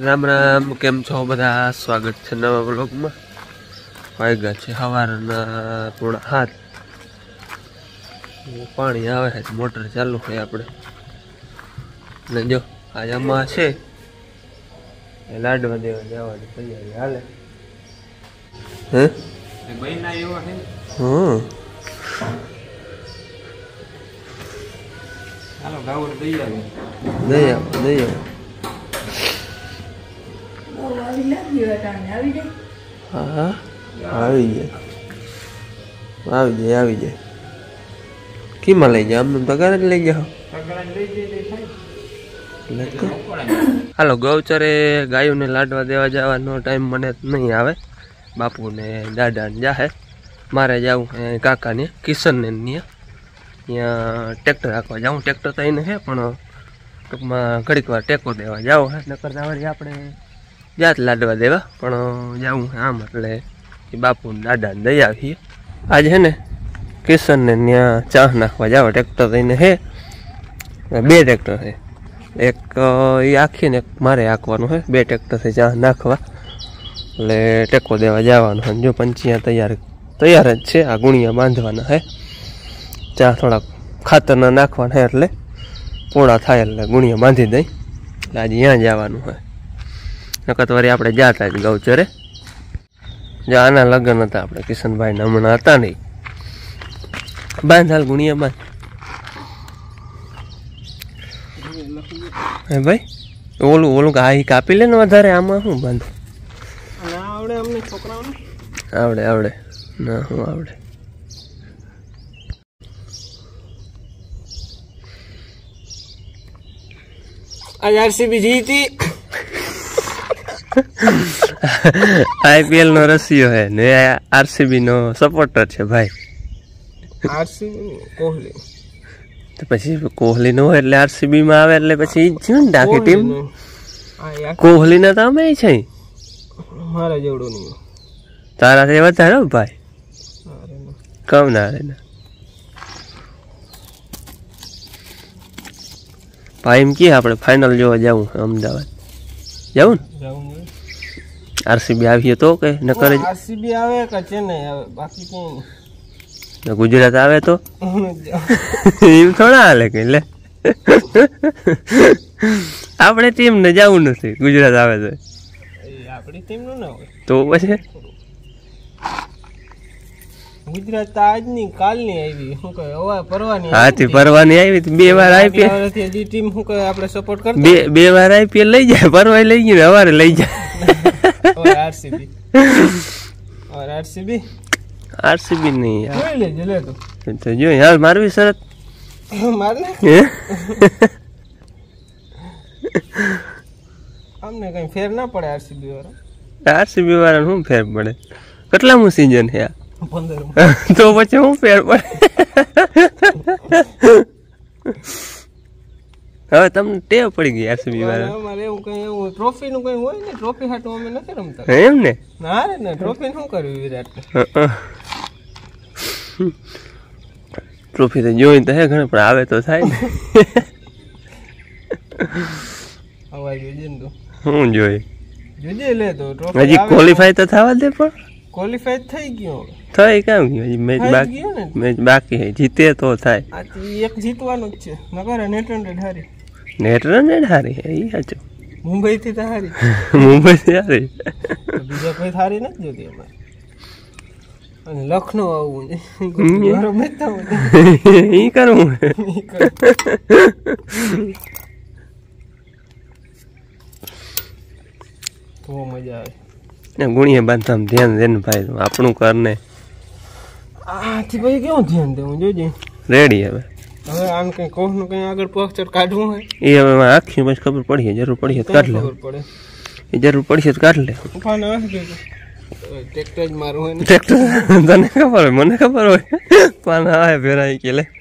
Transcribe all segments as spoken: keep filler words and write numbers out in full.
राम राम, केम छो बधा? स्वागत है नवा ब्लॉग में। वाग्या छे सवाરના પોણા हाथ पानी आवे है, मोटर चालू है આપણે ने जो आज अम्मा छे लाडवा देवा जवानी तैयारी हाले हैं महीना एवा है। हां हालो गावर दई आवे दई आवे दई आवे हाँ આવી જાય આવી જાય આવી જાય કીમાં લઈ જાય આમ તગાર જ લઈ જાઓ હાલો ગૌચરે ગાયોને લાડવા દેવા જવાનો ટાઈમ મને નહીં આવે બાપુ ને દાદા ને જાહે મારે જાવું કાકાને કિશનને ત્યાં ટ્રેક્ટર રાખવા જાઉં ટ્રેક્ટર તો એને હે પણ ટૂંકમાં ઘડીક વાર ટેકો દેવા જાવ હે નકર વળી આપણે જાત લાડવા દેવા પણ જાવું આમ એટલે બાપુ ને દાદા ને દઈ આવીએ આજે હે ને કિશન ને ત્યાં ચાહ નાખવા જાવ ટ્રેક્ટર થઈને હે બે ટ્રેક્ટર છે એક એ આખી ને એક મારે આંકવાનું છે બે ટ્રેક્ટરથી ચાહ નાખવા એટલે ટેકો દેવા જવાનું છે જો પંચિયા તૈયાર તૈયાર જ છે આ ગુણિયા બાંધવાના છે ચા થોડાક ખાતરના નાખવાના છે એટલે પોળા થાય એટલે ગુણિયા બાંધી દઈ એટલે આજે ત્યાં જવાનું છે નકર વળી આપણે જાતા જ ગૌચરે જો આના લગ્ન હતા આપણે કિશનભાઈ હમણાં હતા નહીં બાંધ હાલ ગુણિયા બાંધ હે ભાઈ ઓલું ઓલું આ કાપી લે ને વધારે આમાં શું બાંધ આવડે અમને છોકરાઓને આવડે આવડે ના હું આવડે आज आरसीबी जीती आईपीएल नो रसियो है ने आरसीबी नो सपोर्टर છે ભાઈ आरसीबी कोहली તો પછી કોહલી નો એટલે આરસીબી માં આવે એટલે પછી જ ને ડાકી ટીમ કોહલી ના તો અમે છે મારા જેવડો નહીં તારા થી વધારે ભાઈ કમ ના રે ભાઈ એમ કે આપણે ફાઇનલ જોવા જાવું અમદાવાદ જાવું ને આરસીબી આવીએ તો કે ન કરે આરસીબી આવે કે ચેન્નઈ આવે બાકી કઈ નહીં ગુજરાત આવે તો એમ થોડા હાલે કે લે આપણે ટીમ ને જવું નથી ગુજરાત આવે તો આપણી ટીમ નું ના હોય તો પછી ગુજરાત આજની કાલની આવી શું કહે હવે પરવાની હાથી પરવાની આવી બે વાર આઈપીએલ હજી ટીમ શું કહે આપણે સપોર્ટ કરતા બે બે વાર આઈપીએલ લઈ જાય પરવાઈ લઈ ગઈ હવારે લઈ જાય और आरसीबी और आरसीबी आरसीबी नहीं यार ले ले ले तो तो जो यार मारवी शरत मारने हमने कहीं फेर ना पड़े आरसीबी वाला आरसीबी वाला હું ફેર પડે કેટલામું સીઝન છે આ पंद्रह તો પછી હું ફેર પડે હવે તમને ટેવ પડી ગઈ આરસીબી વાળા અમારે એવું કઈ એવું ટ્રોફી નું કઈ હોય ને ટ્રોફી હાટું અમે નથી રમતા એમ ને ના રે ના ટ્રોફી શું કર્યું વિરાટ ટ્રોફી તો જોઈ તો હે ઘણા પણ આવે તો થાય ને હવાઈ જોજે ને તો હું જોઈ જોજે લે તો ટ્રોફી હજી ક્વોલિફાય તો થવા દે પણ ક્વોલિફાય થઈ ગયો થઈ કામ ગયો હજી મેચ બાકી મેચ બાકી હે જીતે તો થાય આ એક જીતવાનું જ છે નકર નેટ હંડ્રેડ હારી નેટ રન હારી હે ઈ સાચું મુંબઈ થી તો હારી મુંબઈ થી હારી બીજા કોઈ હારી નથી જોતી અમારે અને લખનઉ આવું મારો મેચ તો ઈ કરું તો મજા આવે ને ગુણિયા બાંધવામાં ધ્યાન દે ને ભાઈ આપણું કર ને આથી ભાઈ કેવું ધ્યાન દેવું જોજે રેડી હવે હવે આમ કઈ કોહનું કઈ આગળ પોસ્ટર કાઢવું હોય એ હવે આખી બસ ખબર પડી જરૂર પડી તો કાઢ લે પડે એ જરૂર પડી તો કાઢ લે ઉફાન આવે કે ટ્રેક્ટર જ મારું હોય ને ટ્રેક્ટર તને ખબર હોય મને ખબર હોય પાન આવે ભેરાઈ કે લે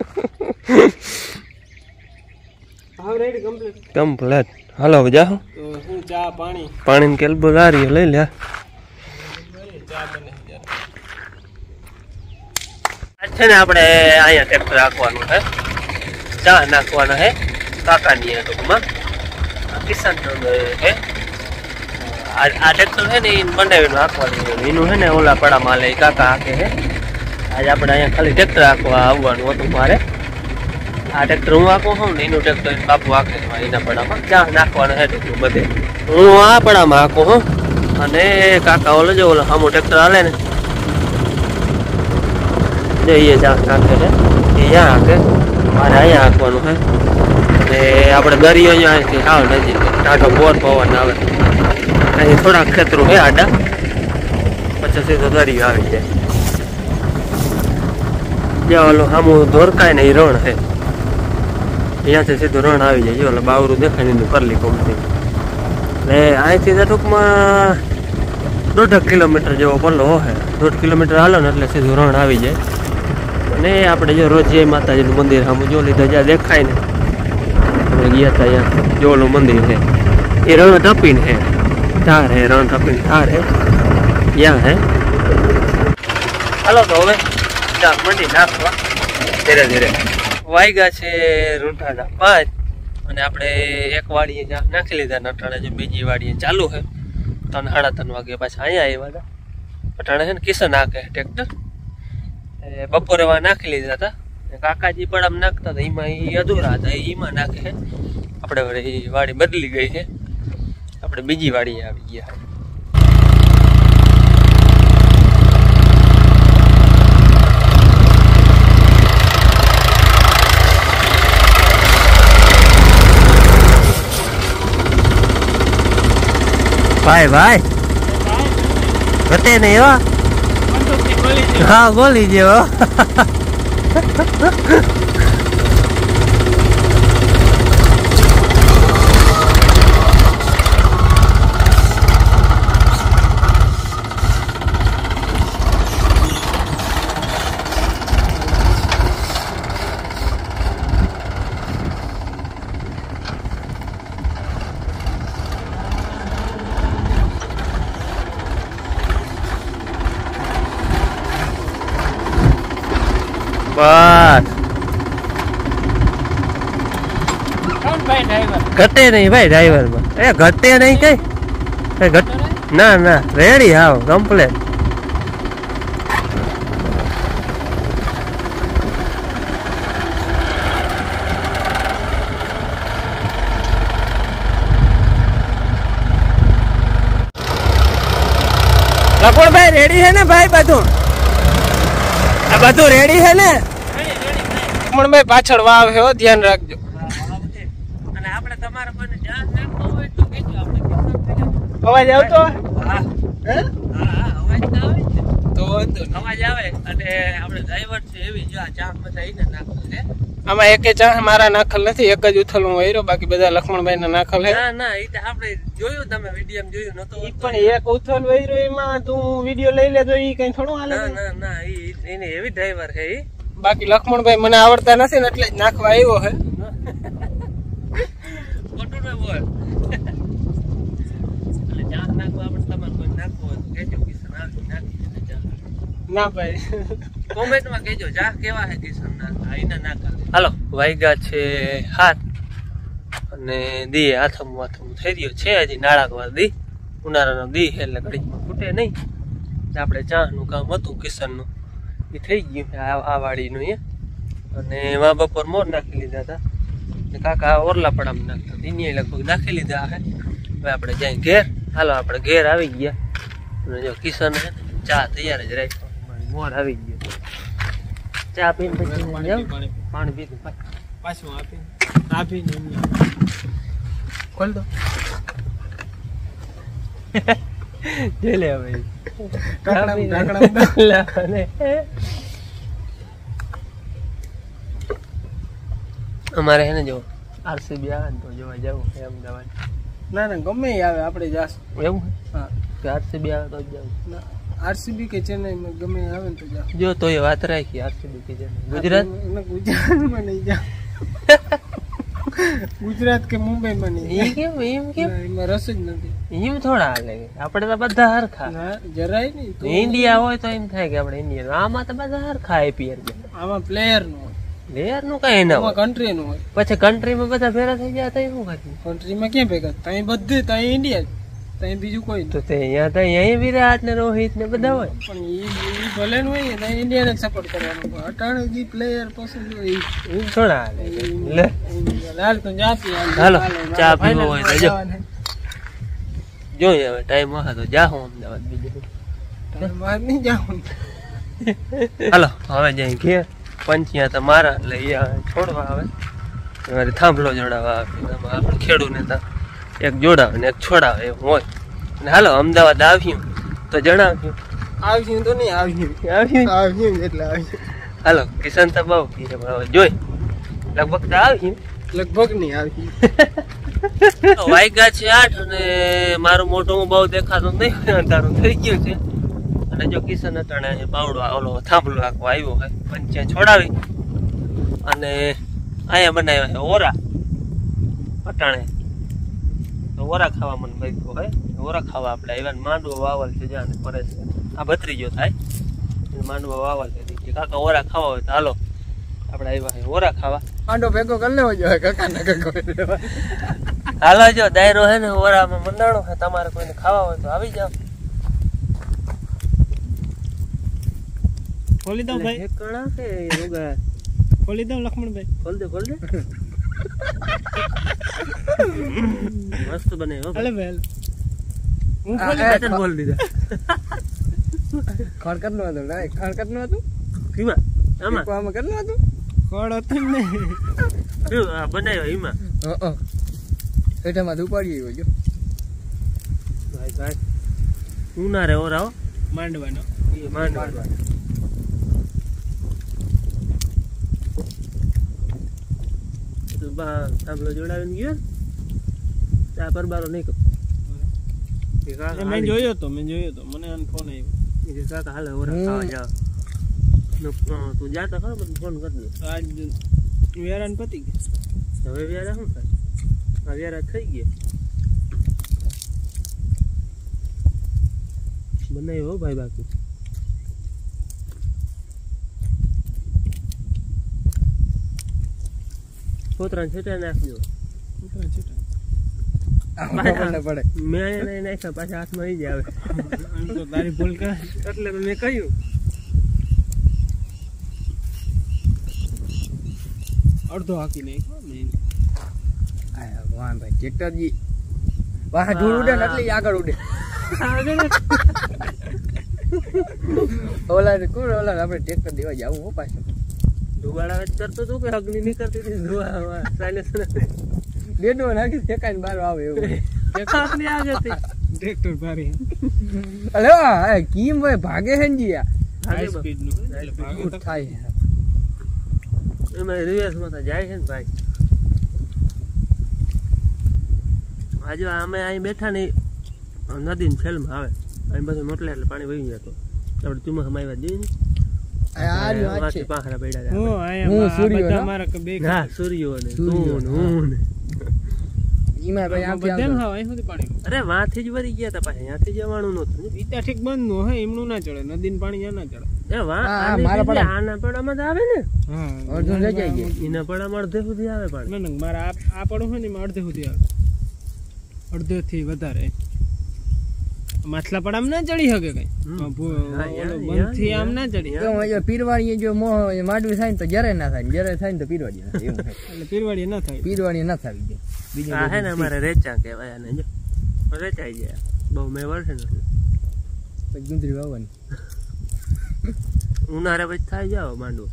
હા રેડી કમ્પ્લીટ કમ્પ્લીટ હાલો હવે જાઓ તો હું ચા પાણી પાણી ની કેલ્બો લારી લઈ લે ચા બને છે ને આપણે અહીંયા ટ્રેક્ટર રાખવાનું છે ચા નાખવાના છે કાકાની ટૂંકમાં કિસાન છે આ ટ્રેક્ટર છે ને એ બનાવીને હાંકવાનું એનું છે ને ઓલા પડામાં લે કાકા હાંકે છે. આજે આપણે અહીંયા ખાલી ટ્રેક્ટર હાંકવા આવવાનું હતું મારે. આ ટ્રેક્ટર હું હાંકું છું ને એનું ટ્રેક્ટર બાપુ હાંકે એના પડામાં ક્યાં નાખવાનું છે ટ્રેક્ટર બધે. હું આ પડામાં હાંકું છું અને કાકા ઓલો જો ઓલો સામું ટ્રેક્ટર હાલે ને જે એ જ્યાં હાંકે છે એ ત્યાં હાંકે. મારે અહીંયા હાંકવાનું છે અને આપણે દરિયો અહીંયાથી સાવ નજીક ટાઢો બોર પવન આવે. અહીં થોડાક ખેતરો છે આડા પછી સીધો દરિયો આવી જાય. જ્યાં ઓલું સામું ધોરકાય ને એ રણ છે અહીંયાથી સીધું રણ આવી જાય. ઓલું બાવરું દેખાય ને પરલી કંપની એટલે અહીંથી ટૂંકમાં દોઢ કિલોમીટર જેવો પલ્લો હોય. દોઢ કિલોમીટર હાલો ને એટલે સીધું રણ આવી જાય. અને આપણે જો રોજ જય માતાજીનું મંદિર સામું જો લીધા જ્યાં દેખાય ને આપણે ગયા હતા અહીંયા જો ઓલું મંદિર છે એ રણ ટપીને છે ધાર હે રણ ટપીને ધાર હે ત્યાં હે. હાલો તો હવે મંડી નાખવા ધીરે ધીરે. વાયગા છે રૂંઢાના પાંચ અને આપણે એક વાડીએ જ્યાં નાખી લીધા નટાણે જે બીજી વાડીએ ચાલુ છે ત્રણ સાડા ત્રણ વાગે પાછા અહીંયા આવ્યા હતા. અટાણે છે ને કિશન નાખે ટ્રેક્ટર બપોરે વા નાખી લીધા હતા. કાકાજી પણ આમ નાખતા હતા એમાં એ અધૂરા હતા એમાં નાખે છે. આપણે વળી વાડી બદલી ગઈ છે આપણે બીજી વાડીએ આવી ગયા. ભાઈ ભાઈ ઘટે નહીં એવા હા ગોલી જેવો. બસ ઘટે નહીં ભાઈ ડ્રાઈવર માં એ ઘટે નહીં કઈ ઘટ ના ના રેડી આવ કમ્પ્લેટ. લખોણ ભાઈ રેડી છે ને ભાઈ બધું આ બધું રેડી છે ને પણ ભાઈ પાછળ વાવ છે ધ્યાન રાખજો. અને આપણે તમારે કોઈને ધ્યાન રાખવું હોય તો કહેજો આપણે અવાજ આવતો હા હા અવાજ ના આવે તો વાંધો અવાજ આવે અને આપણે ડ્રાઈવર છે એવી જો આ ચા મજા આવીને નાખે છે. આમાં એકે ચા મારા નાખલ નથી એક જ ઉથલું વૈરો બાકી બધા લક્ષ્મણભાઈ ના નાખલ છે. ના ના એ તો આપણે જોયું તમે વિડીયો જોયું નતો ઈ પણ એક ઉથલ વૈરો એમાં તું વિડીયો લઈ લે તો ઈ કઈ થોડું હાલે. ના ના ના ઈ એને એવી ડ્રાઈવર છે ઈ. બાકી લક્ષ્મણભાઈ મને આવડતા નથી ને એટલે જ નાખવા આવ્યો છે. ખોટું ના બોલ એટલે ચા નાખવા આપણે તમારે કોઈ નાખવો હોય તો કહેજો કિશન નાખી નાખી ચા. ના ભાઈ કોમેન્ટમાં કહેજો ચા કેવા છે કિશન ના આઈના નાખા. હાલો વાયગા છે હાથ અને દી આથમ આથમ થઈ રહ્યો છે હજી નાળાકવાર દી ઉનાળાનો દી એટલે ઘડીમાં ફૂટે નહીં. આપણે ચાનું કામ હતું કિશનનું એ થઈ ગયું આ વાડીનું એ અને એમાં બપોર મોર નાખી લીધા હતા ને કાકા ઓરલા પડામાં નાખતા એની લગભગ નાખી લીધા હે. હવે આપણે જાય ઘેર. હાલો આપણે ઘેર આવી ગયા અને જો કિશન હે ચા તૈયાર જ રાખ્યો મોર આવી ગયો. ચા પીને પછી પાણી પીધું પાછું આપી આપીને ખોલ દો જોઈ લે ભાઈ અમારે હે ને જો આરસીબી આવે ને તો જોવા જવું અમદાવાદ. ના ના ગમે આવે આપણે જાશું. એવું હા કે આરસીબી આવે તો જવું. આરસીબી કે ચેન્નઈ ગમે આવે ને તો જાવ. જો તો એ વાત રાખી આરસીબી કે ચેન્નઈ ગુજરાત ગુજરાતમાં નહીં જાવ. ગુજરાત કે મુંબઈ માં નહીં. કેમ એમ કેમ એમાં રસ જ નથી. એમ થોડા હાલે આપણે તો બધા હરખા. જરાય નહીં. ઇન્ડિયા હોય તો એમ થાય કે આપણે ઇન્ડિયન આમાં તો બધા હરખા આઈપીએલ આમાં પ્લેયર નું હોય પ્લેયર નું કઈ ના હોય કન્ટ્રી નું હોય. પછી કન્ટ્રીમાં બધા ભેગા થઈ ગયા તો શું ખાતું કન્ટ્રીમાં ક્યાં ભેગા ત્યાં બધે ત્યાં ઇન્ડિયા તઈ બીજું કોઈ તો તે અહીંયા તો અહીંયા વિરાટ ને રોહિત ને બધા હોય પણ ઈ ઈ ભલે ન હોય ને ઇન્ડિયાને સપોર્ટ કરવાનો અટાણે જે પ્લેયર પસંદ હોય ઈ થોડા લે લાલ તો જાતી હાલો ચા પીવો હોય તો જો જોઈએ હવે ટાઈમ હોય તો જાહું અમદાવાદ બીજું બહાર નહીં જાઉં હાલો હવે જઈ ઘેર પંચિયા તો મારા એટલે અહીંયા છોડવા આવે મારે થાંભલો જોડાવા આવે આપણે ખેડૂને તો એક જોડાવે ને એક છોડાવે એવું હોય અને હાલો અમદાવાદ આવ્યું તો જણાવ્યું આવ્યું તો નહીં આવ્યું આવ્યું આવ્યું એટલે આવ્યું હાલો કિશન તો બહુ કીધે પણ હવે જોઈ લગભગ તો આવ્યું લગભગ નહીં આવ્યું વાગ્યા છે આઠ અને મારું મોઢું બહુ દેખાતું નહીં અંધારું થઈ ગયું છે અને જો કિશન અટાણે બાવડો ઓલો થાંભલો આખો આવ્યો હોય પંચ્યા છોડાવી અને અહીંયા બનાવ્યા છે ઓરા અટાણે તો ઓરા ખાવા મને ભાઈ હોય ઓરા ખાવા આપણે આવ્યા માંડવો વાવલ છે જાને ફરે છે આ ભત્રીજો થાય માંડવો વાવલ છે કે કાકા ઓરા ખાવા હોય તો હાલો આપણે આવ્યા છે ઓરા ખાવા માંડો ભેગો કરી લેવો જોઈએ કાકા ના કાકો હાલો જો દાયરો હે ને ઓરામાં મંડાણો છે તમારે કોઈને ખાવા હોય તો આવી જાવ ખોલી દઉં ભાઈ એક કણા કે રોગા ખોલી દઉં લક્ષ્મણભાઈ ખોલ દે ખોલ દે મસ્ત બને હો અલે ભાઈ હું ખોલી દે બોલ દીધા ખડકત નો હતો ના ખડકત નો હતું કીમાં આમાં આમાં કર નો હતું ખડ હતું ને શું આ બનાવ્યો ઈમાં હં એટામાં ઉપાડી આવ્યો જો ભાઈ ભાઈ હું ના રે ઓરાઓ માંડવાનો એ માંડવાનો તો બા થાંભલો જોડાવીને ગયો ત્યાં પરબારો નહીં કર મેં જોયો તો મેં જોયો તો મને આનો ફોન આવ્યો એ કાકા હાલે ઓરા ખાવા જાવ તું જાતા ખરો મને ફોન કરી દે આજ વેરાન પતી ગઈ હવે વ્યારા શું થાય આ વ્યારા થઈ ગયા બનાવ્યો હો ભાઈ બાકી પોતરાને છેટા નાખજો પડે મેં એને નાખ્યા પાછા હાથમાં આવી જાય તો તારી ભૂલ કરે એટલે મેં કહ્યું અડધો હાકી નહીં વાહ ભાઈ ટ્રેક્ટરજી વાહ ધૂળ ઉડે ને એટલે આગળ ઉડે ઓલા કોણ ઓલા આપણે ટ્રેક્ટર દેવા જવું હો પાછું ધુવાડા કરતો તું કે અગ્નિ નહીં કરતી હતી ધુવા સાયલેન્સર બેડો નાખી ફેંકાઈને બહાર આવે એવું અગ્નિ આ જતી ટ્રેક્ટર ભારી અલે આ કીમ ભાઈ ભાગે હે ને જી હાઈ સ્પીડ નું એટલે ભાગે તો થાય એમાં રિવર્સ માં જાય છે ને ભાઈ આજે અમે અહીં બેઠા ને નદી ની ફેલમાં આવે અહીં બધું મોટલા એટલે પાણી વહી જતો આપણે તુમાં હમાવ્યા જઈએ ને આ રહ્યો આ છે પાખરા પડ્યા હું હું આયા સૂર્યો બધા ના? મારા કે બે હા સૂર્યો ને સૂર્યો તું ને હું ને ઈમાં ભાઈ આમ બધા હા અહીં સુધી પાણી અરે વાંથી જ વરી ગયા તા પાછા ત્યાંથી જવાનું નતું ઈતા ઠીક બંધ નો હે એમનું ના ચડે નદીનું પાણી યા ના ચડે એ વાં હા, આને મારા બીજે પડા. આના પડામાં તો આવે ને હા અડધું લઈ જાય એના પડામાં અડધે સુધી આવે પાણી ના ના મારા આ આ પડું હોય ને એમાં અડધે સુધી આવે અડધે થી વધારે માછલા પડામાં ના ચડી શકે કઈ હમ. આ ભૂ- હા, યા, ઓલો યા, બંધથી આમ યા. ના ચડી જો જો પીરવાડી જો મોહ માંડવી થાય ને તો જરે ના થાય ને જરે થાય ને તો પીરવાડી ના થાય એવું થાય એટલે પીરવાડી ના થાય પીરવાડી ના થાવી જાય બીજું આ હે ને બધું અમારે રેચા કહેવાય આને જો રેચાઈ જાય બહુ મેં વર્ષે નથી પછી ગુંદરી વાવવાની ઉનાળે પછી થાય જાવ માંડવો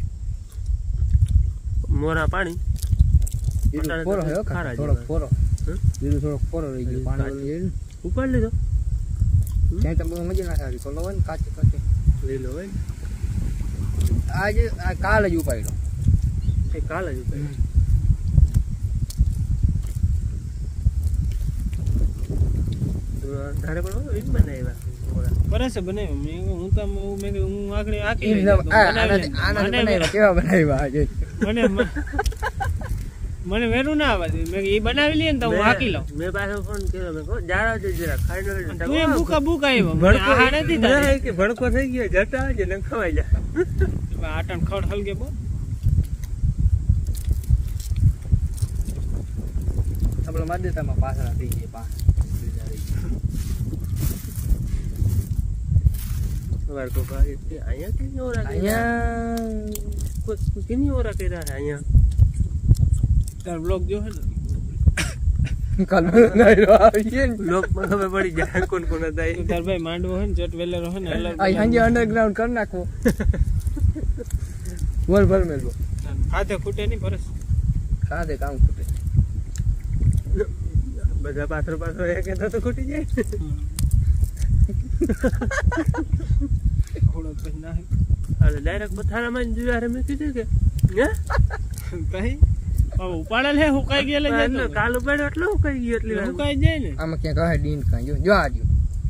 મોરા પાણી બીજું અટાણે ફોરો તો હે હો ખારા કાકા, થોડોક જેવા. ફોરો હમ? બીજું થોડોક ફોરો રહી ગયો પાણી વાળું છે ને. ઉપાડ લીધો ત્યાં તો બહુ મજા ના થાય ખોલો હોય ને કાચે કાચે લીલો હોય ને. આજે આ કાલ જ ઉપાડ્યો એ કાલ જ ઉપાડ ધારે પણ એ જ બનાવ્યા મોરા. બરાબર બનાવ્યો મેં કીધું હું તો હું મેં કીધું હું આખડી આખી ઈ લઈ નવ- જાઉં. આ- બનાવી આનાથી- આનાથી મને- બનાવ્યા કેવા બનાવ્યા આજે મને મને વેરું ના આવવા દે મેં કીધું ઈ બનાવી લઈએ ને તો હું મેં- હાકી લઉં મેં પાછો ફોન કર્યો મેં કહું જારા છે જરા ખાઈ નો લેજો. તું એ બુકા બુકા આવ્યો મને ભડકો આહા નથી તારી. ના, કે ભડકો થઈ ગયો જટા છે ને ખવાઈ જા આટણ ખડ હલગે બો આપણે માદેતામાં પાછળ થઈ ગઈ પાછળ हमारे को भाई आया कितनी हो रहा है અહીંયા कुछ कितनी हो रहा है आया તાર બ્લોગ જો હે ને કલર નહીં આવીએ लोग में खबर पड़ी जाए कौन कौन आता है તાર ભાઈ માંડવો હે ને જટ વેલેરો હે ને અલગ આ હાંજે અંડરગ્રાઉન્ડ કરી નાખો બોલ બોલ મેલવો હાથે ખૂટે નહીં પરસ સાદે કામ ખૂટે બધા પાછળ પાછળ એક તો તો ખૂટી જાય ખોડો પછી ના હે અરે ડાયરેક્ટ પથારામાં જ જુવારે મૂકી દે કે હે ભાઈ હવે ઉપાડેલ હે હુકાઈ ગયેલ જ એટલે કાલ ઉપાડ્યો એટલે હુકાઈ ગયો એટલી વાર હુકાઈ જાય ને આમાં ક્યાં કહે ડીન કાં જો જો આજો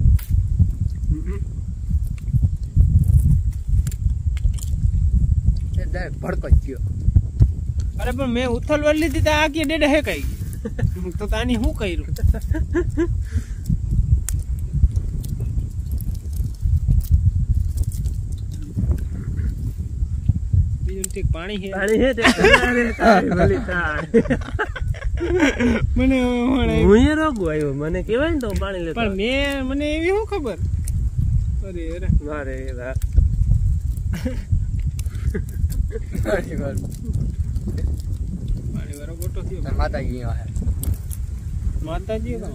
એ ડાયરેક્ટ ભડકો જ થયો અરે પણ મેં ઉથલ વાર લીધી તો આ કે ડેડે હે કઈ તો તાની શું કર્યું બીજું ઠીક પાણી હે પાણી હે તે અરે તારી ભલી તાર મને હું એ રોગો આવ્યો મને કહેવાય ને તો પાણી લેતો પણ મેં મને એવી શું ખબર અરે અરે મારે રા ઘણી વાર પાણી વાળો ગોટો થયો માતાજી હે માતાજી નો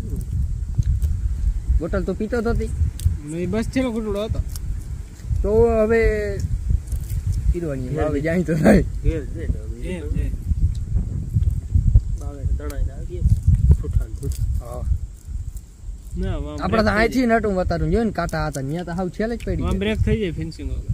બોટલ તો પીતો જ હતી નહીં બસ છે ઘૂંટડો હતો તો હવે પીરવાની હવે જાય તો થાય ઘેર દે તો એમ છે બાવે તણાઈ લાગી ફૂટાન ફૂટ હા ના વામ આપણે તો અહીંથી નટું વતારું જોયું ને કાંટા હતા ત્યાં તો હાવ છેલ્લે જ પડી વામ ગયા. બ્રેક થઈ જાય ફિનિશિંગ વગર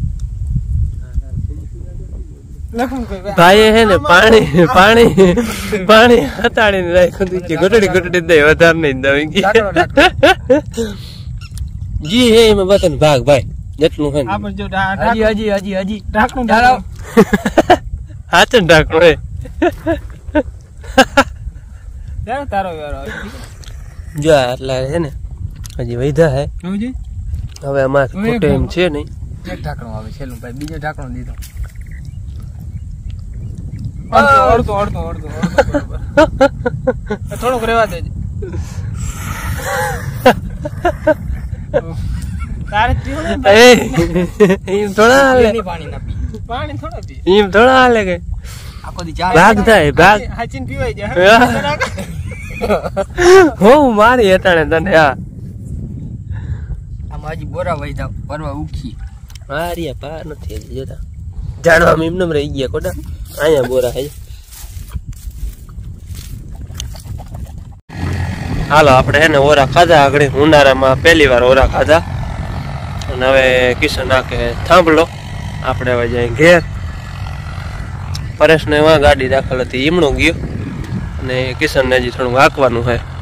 ભાઈ હે ને પાણી પાણી પાણી હતાડીને રાખ્યું હતું કે ઘટડી ઘટડી દે વધારે નહીં દઉં ઢાંકણો, ઢાંકણો. જી હે એમાં બતન ભાગ ભાઈ જેટલું હે આ પણ જો ઢા- હજી ઢાંકણું- હજી હજી હજી ઢાંકણું ઢાળો. હાથ જ ઢાંકણો હે ઢાંકણું. તારો વારો આવે. જો આટલા હે ને હજી વૈધા હે સમજી? હવે અમારે ખોટે એમ છે નહીં એક ઢાંકણું આવે છેલ્લું ભાઈ બીજો ઢાંકણું દીધો અડધો અડધો અડધો અડધો અડધો બરોબર. થોડુંક રેવા દેજે તારે પીવું ને એ એમ થોડા હાલે એની પાણી ના પી પાણી થોડો પી એમ થોડા હાલે કે આખો દી ચા ભાગ થાય ભાગ હાચીને પીવાઈ જાય હું મારી હેતાણે તને હા આમાં હજી બોરા વૈધા પરવા ઉખી મારી પા નથી હજી જોતા જાણવા એમને રહી ગયા કોડા અહીંયા બોરા હે હાલો આપણે હે ને ઓરા ખાધા આગળ ઉનાળામાં પહેલી વાર ઓરા ખાધા અને હવે કિશન નાખે થાંભલો આપણે હવે જાય ઘેર પરેશને એમાં ગાડી દાખલ હતી ઈમણો ગયો અને કિશનને હજી થોડું હાંકવાનું છે